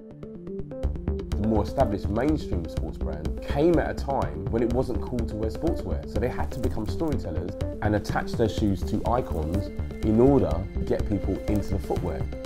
The more established mainstream sports brand came at a time when it wasn't cool to wear sportswear. So they had to become storytellers and attach their shoes to icons in order to get people into the footwear.